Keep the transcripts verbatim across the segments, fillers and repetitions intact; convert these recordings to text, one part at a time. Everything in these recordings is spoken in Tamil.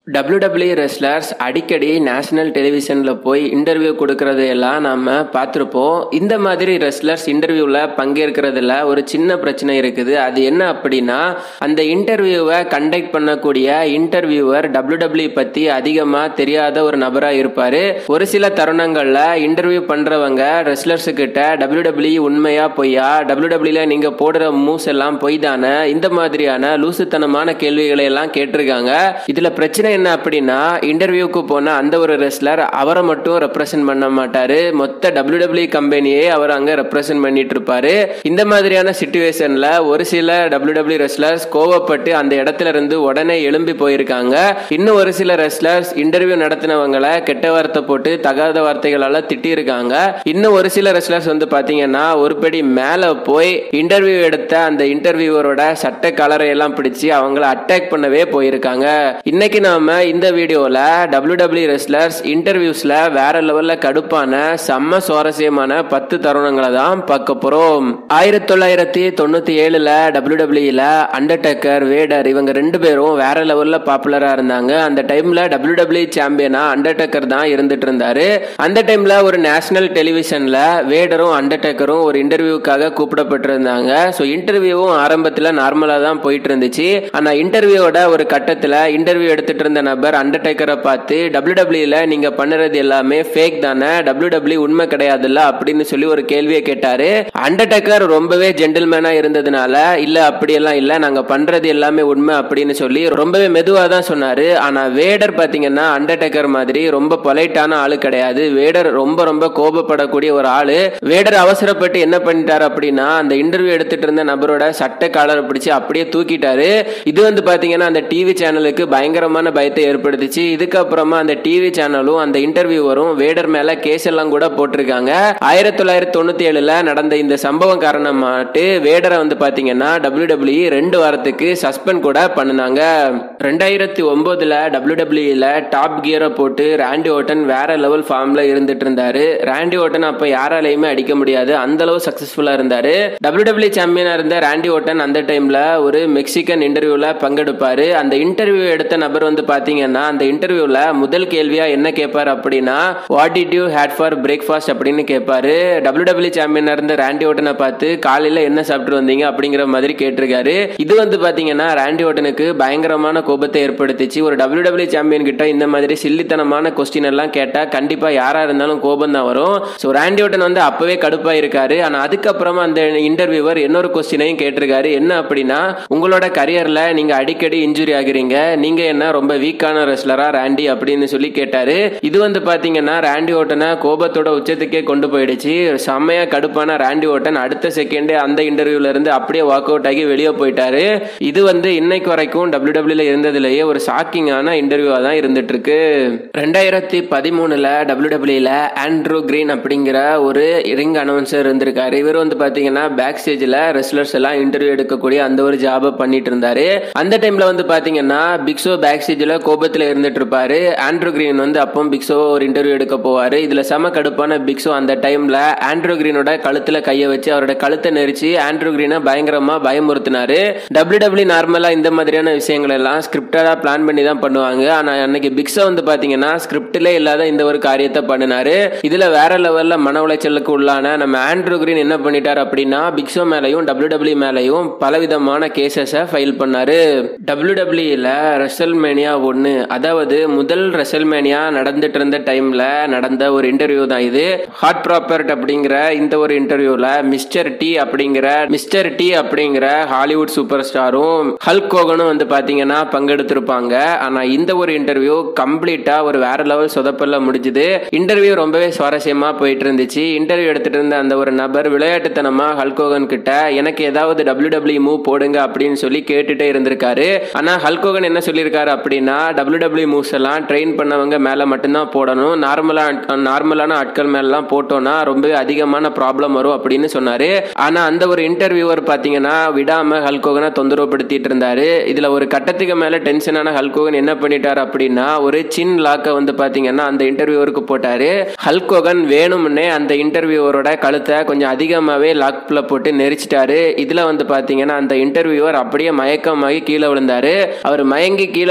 டபிள்யூ டபிள்யூ இ ரெஸ்லர்ஸ் அடிக்கடி நேஷனல் டெலிவிஷன்ல போய் இன்டர்வியூ கொடுக்கறது எல்லாம் நாம பார்த்துருப்போம். இந்த மாதிரி ரெஸ்லர்ஸ் இன்டர்வியூல பங்கேற்கிறதுல ஒரு சின்ன பிரச்சனை இருக்குது. அது என்ன அப்படின்னா, அந்த இன்டர்வியூவை கண்டக்ட் பண்ணக்கூடிய இன்டர்வியூவர் டபிள்யூ டபிள்யூ பத்தி அதிகமா தெரியாத ஒரு நபரா இருப்பாரு. ஒரு சில தருணங்கள்ல இன்டர்வியூ பண்றவங்க ரெஸ்லர்ஸ் கிட்ட டபிள்யூ டபிள்யூ உண்மையா பொய்யா, டபிள்யூ டபிள்யூல நீங்க போடுற மூவ்ஸ் எல்லாம் பொய் தானே, இந்த மாதிரியான லூசுத்தனமான கேள்விகளை எல்லாம் கேட்டிருக்காங்க. இதுல பிரச்சனை என்ன அப்படின்னா, இன்டர்வியூக்கு போன அந்த ஒரு ரெஸ்லர் அவரை மட்டும் ரெப்ரசென்ட் பண்ண மாட்டாரு, மொத்த டபிள்யூ டபிள்யூ கம்பெனியே அவர் அங்க ரெப்ரசென்ட் பண்ணிட்டு இருப்பாரு. இந்த மாதிரியான சிச்சுவேஷன்ல ஒரு சில டபிள்யூ டபிள்யூ ரெஸ்லர்ஸ் கோவப்பட்டு அந்த இடத்துல இருந்து உடனே எழும்பி போயிருக்காங்க. இன்னும் ஒரு சில ரெஸ்லர்ஸ் இன்டர்வியூ நடத்தினவங்களை கெட்ட வார்த்தை போட்டு தகாத வார்த்தைகளால திட்டி இருக்காங்க. இன்னும் ஒரு சில ரெஸ்லர்ஸ் வந்து பாத்தீங்கன்னா ஒரு படி மேல போய் இன்டர்வியூ எடுத்த அந்த இன்டர்வியூவரோட சட்ட கலரை எல்லாம் பிடிச்சு அவங்களை அட்டாக் பண்ணவே போயிருக்காங்க. இன்னைக்கு நாம இந்த வீடியோல டபிள்யூ டபிள்யூ ரெஸ்லர்ஸ் இன்டர்வியூஸ்ல வேற லெவல்ல கடுப்பான செம்ம சுவாரஸ்யமான பத்து தருணங்களை தான் பார்க்க போறோம். ஆயிரத்தி தொள்ளாயிரத்தி தொண்ணூத்தி ஏழுல டபிள்யூ டபிள்யூல அண்டர்டேக்கர், வேடர் இவங்க ரெண்டு பேரும் வேற லெவல்ல பாப்புலரா இருந்தாங்க. அந்த டைம்ல டபிள்யூ டபிள்யூ சாம்பியனா அண்டர்டேக்கர் தான் இருந்துட்டு இருந்தாரு. அந்த டைம்ல ஒரு நேஷனல் டெலிவிஷன்ல வேடரும் அண்டர்டேக்கரும் ஒரு இன்டர்வியூக்காக கூப்பிடப்பட்டிருந்தாங்க. ஸோ இன்டர்வியூவும் ஆரம்பத்துல நார்மலா தான் போயிட்டு இருந்துச்சு. ஆனா இன்டர்வியூவோட ஒரு கட்டத்துல இன்டர்வியூ எடுத்துட்டு இருந்த நபர் அண்டர்டேக்கரை பார்த்து டபிள்யூ டபிள்யூல நீங்க பண்ணுறது எல்லாமே ஃபேக் தானே, டபிள்யூ டபிள்யூ உண்மை கிடையாதுல்ல அப்படின்னு சொல்லி ஒரு கேள்வியை கேட்டாரு. அண்டர்டேக்கர் ரொம்பவே ஜென்டில்மேனா இருந்ததுனால இல்ல அப்படியெல்லாம் இல்ல, நாங்க பண்றது எல்லாமே உண்மை அப்படின்னு சொல்லி ரொம்பவே மெதுவா தான் சொன்னாரு. ஆனா வேடர் பாத்தீங்கன்னா அண்டர்டேக்கர் மாதிரி ரொம்ப பொலைட்டான ஆளு கிடையாது. வேடர் ரொம்ப ரொம்ப கோபப்படக்கூடிய ஒரு ஆளு. வேடர் அவசரப்பட்டு என்ன பண்ணிட்டாரு அப்படின்னா, அந்த இன்டர்வியூ எடுத்துட்டு இருந்த நபரோட சட்டை காலரை பிடிச்சு அப்படியே தூக்கிட்டாரு. இது வந்து பாத்தீங்கன்னா அந்த டிவி சேனலுக்கு பயங்கரமான பயத்தை ஏற்படுத்திச்சு. இதுக்கப்புறமா அந்த டிவி சேனலும் அந்த இன்டர்வியூவரும் வேடர் மேல கேஸ் எல்லாம் கூட போட்டிருக்காங்க. ஆயிரத்தி தொள்ளாயிரத்தி தொண்ணூத்தி ஏழுல நடந்த இந்த சம்பவம் காரணமாட்டு வேடரை வந்து பாத்தீங்கன்னா டபிள்யூ டபிள்யூ ரெண்டு வாரத்துக்கு சஸ்பெண்ட் கூட பண்ணினாங்க. ரெண்டாயிரத்தி ஒன்பதுல டபிள்யூ டபிள்யூல டாப் கியரை போட்டு ராண்டி ஓட்டன் வேற லெவல் ஃபார்ம்ல இருந்துட்டு இருந்தாரு. ராண்டி ஓட்டன் அப்ப யாராலையுமே அடிக்க முடியாது, அந்த அளவு சக்சஸ்ஃபுல்லா இருந்தாரு. டபிள்யூ டபிள்யூ சாம்பியனா இருந்த ராண்டி ஓட்டன் அந்த டைம்ல ஒரு மெக்சிகன் இன்டர்வியூல பங்கெடுப்பாரு. அந்த இன்டர்வியூ எடுத்த நபர் வந்து பாத்தீங்கன்னா அந்த இன்டர்வியூல முதல் கேள்வியா என்ன கேட்பாரு அப்படின்னா, what did you had for breakfast அப்படின்னு கேட்பாரு. டபிள்யூ டபிள்யூ சாம்பியனா இருந்த ராண்டி ஓட்டனை பார்த்து காலையில என்ன சாப்பிட்டு வந்தீங்க அப்படிங்கிற மாதிரி கேட்டிருக்காரு. இது வந்து பாத்தீங்கன்னா ராண்டி ஓட்டனுக்கு பயங்கரமான கோபத்தை ஏற்படுத்திச்சு. ஒரு டபிள்யூ டபிள்யூ சாம்பியன் கிட்ட இந்த மாதிரி சில்லித்தனமான கொஸ்டின் எல்லாம் கேட்டா கண்டிப்பா யாரா இருந்தாலும் கோபம் தான் வரும். சோ ராண்டி ஓட்டன் வந்து அப்பவே கடுப்பா இருக்காரு. ஆனா அதுக்கப்புறமா அந்த இன்டர்வியூவர் இன்னொரு கொஸ்டினையும் கேட்டிருக்காரு. என்ன அப்படின்னா, உங்களோட கரியர்ல நீங்க அடிக்கடி இன்ஜுரி ஆகிறீங்க, நீங்க என்ன ரொம்ப வீக்கான ரெஸ்லரா ராண்டி அப்படின்னு சொல்லி கேட்டாரு. இது வந்து பாத்தீங்கன்னா ராண்டி ஓட்டனை கோபத்தோட உச்சத்துக்கே கொண்டு போயிடுச்சு. செம்மையா கடுப்பான ராண்டி ஓட்டன் அடுத்த செகண்டே அந்த இன்டர்வியூல இருந்து அப்படியே வாக் அவுட் ஆகி வெளியே போயிட்டாரு. இது வந்து இன்னைக்கு வரைக்கும் டபிள்யூ டபிள்யூல இருந்ததுலயே ஒரு ஷாக்கிங்கான இன்டர்வியூவா தான் இருந்துட்டு இருக்கு. ரெண்டாயிரத்தி பதிமூணுல டபிள்யூ டபிள்யூல ஆண்ட்ரூ கிரீன் அப்படிங்கிற ஒரு ரிங் அனௌன்சர் இருந்திருக்காரு. இவர் வந்து பாத்தீங்கன்னா பேக் ஸ்டேஜ்ல ரெஸ்லர்ஸ் எல்லாம் இன்டர்வியூ எடுக்கக்கூடிய அந்த ஒரு ஜாபை பண்ணிட்டு இருந்தாரு. அந்த டைம்ல வந்து பாத்தீங்கன்னா பிக்ஸோ பேக் ஸ்டேஜ்ல கோபத்துல இருந்துட்டு இருப்பாரு. ஆண்ட்ரூ கிரீன் வந்து அப்போ பிக்ஸோ ஒரு இன்டர்வியூ எடுக்க போவாரு. இதுல செம கடுப்பான பிக்ஸோ அந்த டைம்ல ஆண்ட்ரூ கிரீனோட கழுத்துல கைய வச்சு அவரோட கழுத்தை நெரிச்சு ஆண்ட்ரூ கிரீனை பயங்கரமா பயமுறுத்தினாரு. டபிள்யூ டபிள்யூ நார்மலா இந்த மாதிரியான விஷயங்கள் எல்லாம் ஸ்கிரிப்டடா பிளான் பண்ணி தான் பண்ணுவாங்க. ஆனா அன்னைக்கு பிக்ஸோ வந்து பாத்தீங்கன்னா ஸ்கிரிப்ட்ல இல்லாத இந்த ஒரு காரியத்தை பண்ணினாரு. இதுல வேற லெவல்ல மன உளைச்சலுக்கு உள்ளான நம்ம ஆண்ட்ரூ கிரீன் என்ன பண்ணிட்டாரு அப்படின்னா, பிக்ஸோ மேலையும் டபிள்யூ டபிள்யூ மேலையும் பலவிதமான கேசஸ ஃபைல் பண்ணாரு. டபிள்யூ டபிள்யூல ரெசல்மேனியா ஒன்னு, அதாவது முதல் ரெசல்மேனியா நடந்துட்டு இருந்த டைம்ல நடந்த ஒரு இன்டர்வியூ தான் இது. ஹாட் ப்ராப்பர்ட் அப்படிங்கிற இந்த ஒரு இன்டர்வியூல மிஸ்டர் டி அப்படிங்கிற மிஸ்டர் டி அப்படிங்கிற ஹாலிவுட் சூப்பர் ஸ்டாரும் ஹல்க் ஹோகனும் வந்து பாத்தீங்கன்னா பங்கெடுத்திருப்பாங்க. ஆனா இந்த ஒரு இன்டர்வியூ கம்ப்ளீட்டா ஒரு வேற லெவல் சொதப்பல்ல முடிஞ்சது. இன்டர்வியூ ரொம்பவே சுவாரஸ்யமா போயிட்டு இருந்துச்சு. இன்டர்வியூ எடுத்துட்டு இருந்த அந்த ஒரு நபர் விளையாட்டுத்தனமா ஹல்க் ஹோகன் கிட்ட எனக்கு ஏதாவது டபிள்யூ டபிள்யூ மூவ் போடுங்க அப்படின்னு சொல்லி கேட்டுட்டே இருந்திருக்காரு. ஆனா ஹல்க் ஹோகன் என்ன சொல்லியிருக்காரு அப்படின்னா, டபிள்யூ டபிள்யூ மூவ்ஸ் எல்லாம் ட்ரெயின் பண்ணவங்க மேல மட்டும்தான் போடணும், நார்மலா நார்மலான ஆட்கள் மேலாம் போட்டோம்னா ரொம்பவே அதிகமான ப்ராப்ளம் வரும் அப்படின்னு சொன்னாரு. ஆனா அந்த ஒரு இன்டர்வியூவர் பாத்தீங்கன்னா விடாம ஹல்க் ஹோகனை தொந்தரவுப்படுத்திட்டு இருந்தாரு. இதுல ஒரு கட்டத்துக்கு மேல டென்ஷனான ஹல்க் ஹோகன் என்ன பண்ணிட்டாரு அப்படின்னா, ஒரு சின் லாக்க வந்து பாத்தீங்கன்னா அந்த இன்டர்வியூவருக்கு போட்டாரு. ஹல்க் ஹோகன் வேணும்னே அந்த இன்டர்வியூவரோட கழுத்தை கொஞ்சம் அதிகமாவே லாக்ல போட்டு நெரிச்சிட்டாரு. இதுல வந்து பாத்தீங்கன்னா அந்த இன்டர்வியூவர் அப்படியே மயக்கமாகி கீழே விழுந்தாரு. அவர் மயங்கி கீழே விழுந்த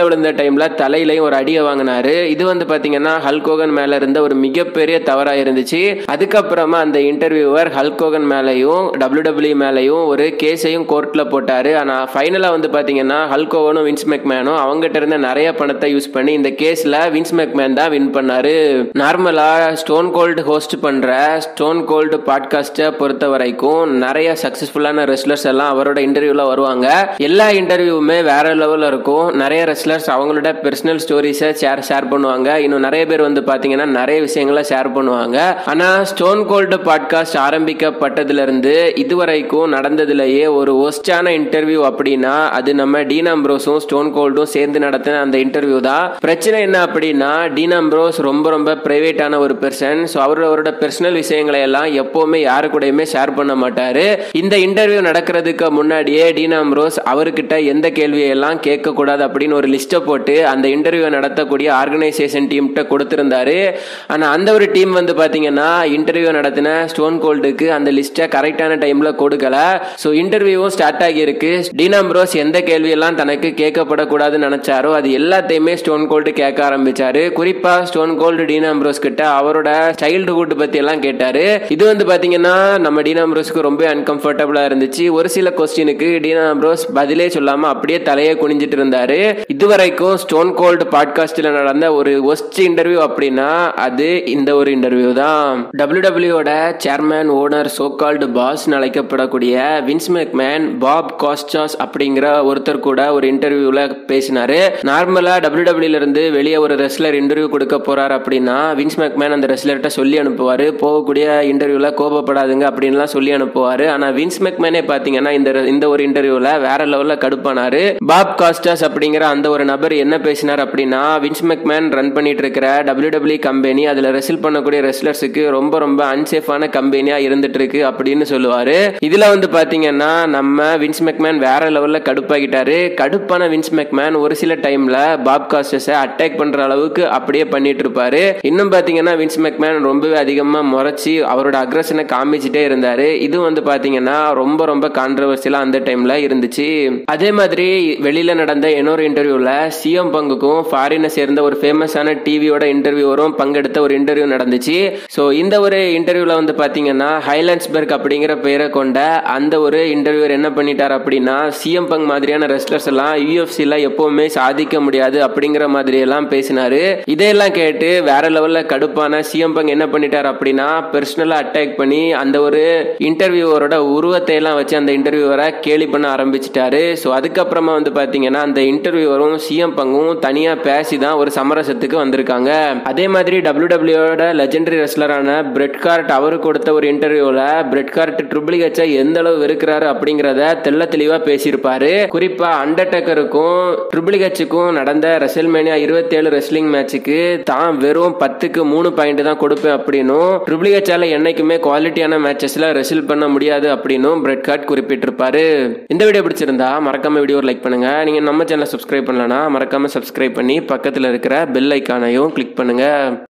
டைம்ல தலையிலையும் ஒரு அடியை வாங்கினாரு. இது வந்து பாத்தீங்கன்னா ஹல்க் ஹோகன் மேல இருந்த ஒரு மிகப்பெரிய தவறா இருந்துச்சு. அதுக்கப்புறமா அந்த இன்டர்வியூவர் ஹல்க் ஹோகன் மேலையும் டபிள்யூ டபிள்யூ மேலையும் ஒரு கேஸையும் கோர்ட்ல போட்டாரு. ஆனா ஃபைனலா வந்து பாத்தீங்கன்னா ஹல்க் ஹோகனும் வின்ஸ் மெக்மேனும் அவங்ககிட்ட இருந்த நிறைய பணத்தை யூஸ் பண்ணி இந்த கேஸ்ல வின்ஸ் மெக்மேன் தான் வின் பண்ணாரு. நார்மலா ஸ்டோன் கோல்டு ஹோஸ்ட் பண்ற ஸ்டோன் கோல்டு பாட்காஸ்ட பொறுத்த வரைக்கும் நிறைய சக்சஸ்ஃபுல்லான ரெஸ்லர்ஸ் எல்லாம் அவரோட இன்டர்வியூல வருவாங்க. எல்லா இன்டர்வியூவுமே வேற லெவல்ல இருக்கும். நிறைய ரெஸ்லர்ஸ் அவங்களோட பர்சனல் ஸ்டோரிஸை ஷேர் ஷேர் பண்ணுவாங்க. இன்னும் நிறைய பேர் வந்து பாத்தீங்கன்னா நிறைய விஷயங்களை ஷேர் பண்ணுவாங்க. ஆனா ஸ்டோன் கோல்டு பாட்காஸ்ட் ஆரம்பிக்கப்பட்டதுல இருந்து இதுவரைக்கும் நடந்ததுலயே ஒரு ஒஸ்டான இன்டர்வியூ அப்படின்னா அது நம்ம டீன் அம்ப்ரோஸும் ஸ்டோன் கோல்டும் சேர்ந்து நடத்தின அந்த இன்டர்வியூ தான். பிரச்சனை என்ன அப்படின்னா டீன் அம்ப்ரோஸ் ரொம்ப ரொம்ப பிரைவேட்டான ஒரு பெர்சன். ஸோ அவரோட பர்சனல் விஷயங்களை எல்லாம் எப்பவுமே யாரு கூடயுமே ஷேர் பண்ண மாட்டாரு. இந்த இன்டர்வியூ நடக்கிறதுக்கு முன்னாடியே டீன் அம்ப்ரோஸ் அவர்கிட்ட எந்த கேள்வியை எல்லாம் கேட்க கூடாது அப்படின்னு ஒரு லிஸ்ட்டை போட்டு அந்த இன்டர்வியூ நடத்தக்கூடிய ஆர்கனைசேஷன் டீம்கிட்ட கொடுத்திருந்தாரு. ஆனா அந்த ஒரு டீம் வந்து பாத்தீங்கன்னா இன்டர்வியூ நடத்தின ஸ்டோன் கோல்டுக்கு அந்த லிஸ்ட்டை கரெக்டான டைம்ல கொடுக்கல. ஸோ இன்டர்வியூவும் ஸ்டார்ட் ஆகி இருக்கு. டீன் அம்ப்ரோஸ் எந்த கேள்வியெல்லாம் தனக்கு கேட்கப்படக்கூடாதுன்னு நினைச்சாரோ அது எல்லாத்தையுமே ஸ்டோன் கோல்டு கேட்க ஆரம்பிச்சாரு. குறிப்பா ஸ்டோன் கோல்டு டீன் அம்ப்ரோஸ் கிட்ட அவரோட சைல்டுஹுட் பத்தி எல்லாம் கேட்டாரு. இது வந்து பாத்தீங்கன்னா நம்ம டீன் அம்ப்ரோஸ்க்கு ரொம்ப அன்கம்ஃபர்டபுளா இருந்துச்சு. ஒரு சில கொஸ்டினுக்கு டீன் அம்ப்ரோஸ் பதிலே சொல்லாம அப்படியே தலையை குனிஞ்சிட்டு இருந்தாரு. இதுவரைக்கும் ஸ்டோன் கோல்டு பாட்காஸ்ட்ல நடந்த ஒரு ஒஸ்ட் இன்டர்வியூ அப்படின்னா அது இந்த ஒரு இன்டர்வியூ தான். டபிள்யூ டபிள்யூ ஓட chairman owner so called boss அழைக்கப்படக்கூடிய வின்ஸ் மெக்மேன் பாப் காஸ்டாஸ் அப்படிங்கிற ஒருத்தர் கூட ஒரு இன்டர்வியூல பேசினாரு. நார்மலா டபிள்யூ டபிள்யூ இருந்து வெளியே ஒரு ரெஸ்லர் இன்டர்வியூ கொடுக்க போறாரு அப்படின்னா வின்ஸ் மெக்மேன் அந்த ரெஸ்லர்கிட்ட சொல்லி அனுப்புவாரு, போகக்கூடிய இன்டர்வியூல கோபப்படாதுங்க அப்படின்லாம் சொல்லி அனுப்புவாரு. ஆனா வின்ஸ் மெக்மேனே பாத்தீங்கன்னா இந்த இந்த ஒரு இன்டர்வியூல வேற லெவல்ல கடுப்பானாரு. பாப் காஸ்டாஸ் அப்படிங்கிற அந்த ஒரு நபர் என்ன பேசினார் அப்படின்னா வின்ஸ் மெக்மேன் ரன் பண்ணிட்டு இருக்கிற டபிள்யூ டபிள்யூ கம்பெனி அதுல ரெஸ்ல் பண்ணக்கூடிய ரெஸ்லர்ஸுக்கு ரொம்ப ரொம்ப அன்சேஃபான கம்பெனியா இருந்துட்டு இருக்கு அப்படின்னு சொல்லுவாரு. இதுல வந்து பாத்தீங்கன்னா நம்ம வின்ஸ் மெக்மேன் வேற லெவல்ல கடுப்பாகிட்டாரு. கடுப்பான வின்ஸ் மெக்மேன் ஒரு சில டைம்ல பாப் காஸ்டஸை அட்டாக் பண்ற அளவுக்கு அப்படியே பண்ணிட்டு இருப்பாரு. இன்னும் பாத்தீங்கன்னா வின்ஸ் மெக்மேன் ரொம்பவே அதிகமா முறைச்சி அவரோட அக்ரஷனை காமிச்சிட்டே இருந்தாரு. இது வந்து பாத்தீங்கன்னா ரொம்ப ரொம்ப கான்ட்ரவர்சியலா அந்த டைம்ல இருந்துச்சு. அதே மாதிரி வெளியில நடந்த இன்னொரு இன்டர்வியூல சிஎம் பங்குக்கும் ஃபாரினை சேர்ந்த ஒரு ஃபேமஸான டிவியோட இன்டர்வியூவரும் பங்கெடுத்த ஒரு இன்டர்வியூ நடந்துச்சு. ஸோ இந்த ஒரு இன்டர்வியூல வந்து பாத்தீங்கன்னா ஹைலாண்ட்ஸ்பர்க் அப்படிங்கிற பெயரை கொண்ட அந்த ஒரு இன்டர்வியூர் என்ன பண்ணிட்டார் அப்படின்னா சிஎம் பங்க் மாதிரியான ரெஸ்லர்ஸ் எல்லாம் யூஎஃப்சில எப்பவுமே சாதிக்க முடியாது அப்படிங்கிற மாதிரி எல்லாம் பேசினாரு. இதையெல்லாம் கேட்டு வேற லெவல்ல கடுப்பான சிஎம் பங்க் என்ன பண்ணிட்டார் அப்படின்னா பர்சனலா அட்டாக் பண்ணி அந்த ஒரு இன்டர்வியூவரோட உருவத்தை எல்லாம் வச்சு அந்த இன்டர்வியூவரை கேலி பண்ண ஆரம்பிச்சிட்டாரு. ஸோ அதுக்கப்புறமா வந்து பாத்தீங்கன்னா அந்த இன்டர்வியூவரும் சிஎம் பங்கும் தனியா பேசி தான் ஒரு சமரசத்துக்கு வந்திருக்காங்க. அதே மாதிரி டபிள்யூ டபிள்யூ ஓட லெஜெண்டரி ரெஸ்லரான பிரெட் கார்ட் அவரு கொடுத்த ஒரு இன்டர்வியூல பிரெட் கார்ட் ட்ரிபிள் ஹெச்சை எந்த அளவு வெறுக்கிறாரு அப்படிங்கறத தெள்ள தெளிவா பேசியிருப்பாரு. குறிப்பா அண்டர்டேக்கருக்கும் ட்ரிபிள் ஹெச்சுக்கும் நடந்த ரெசல்மேனியா இருபத்தி ஏழு ரெஸ்லிங் மேட்சுக்கு தான் வெறும் பத்துக்கு மூணு பாயிண்ட் தான் கொடுப்பேன் அப்படின்னும் ட்ரிபிள் ஹெச்சால என்னைக்குமே குவாலிட்டியான மேட்சஸ்ல ரெசில் பண்ண முடியாது அப்படின்னும் பிரெட் கார்ட் குறிப்பிட்டிருப்பாரு. இந்த வீடியோ பிடிச்சிருந்தா மறக்காம வீடியோ லைக் பண்ணுங்க. நீங்க நம்ம சேனலை சப்ஸ்கிரைப் பண்ணலனா மறக்காம சப்ஸ்கிரைப் பண்ணி பக்கத்துல இருக்கிற பெல் ஐக்கானையும் கிளிக் பண்ணுங்க.